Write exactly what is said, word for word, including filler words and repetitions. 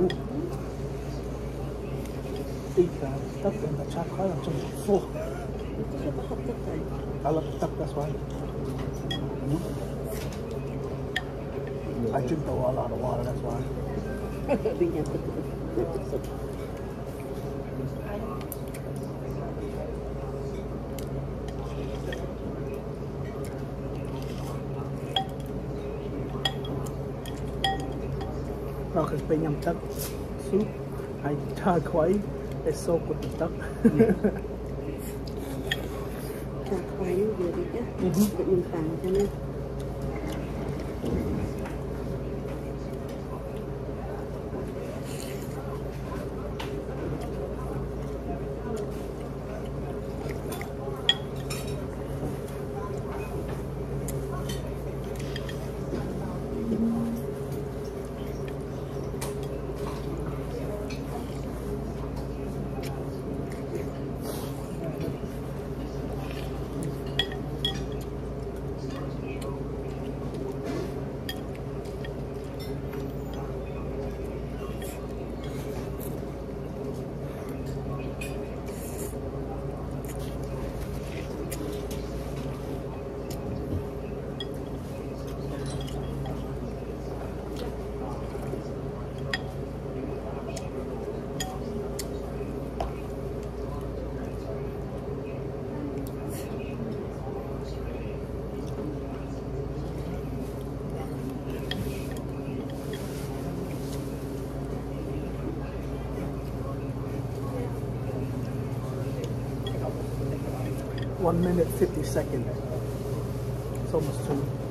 Ooh. Eat the duck and the chocolate. I'm just full. I love the duck, that's why. I drink a lot of water, that's why. Nó cái bên nhâm duck soup, I char quay, it's soaked with the duck. Char quay vừa đi chứ, để mình tàn cho nên. One minute fifty seconds. It's almost two.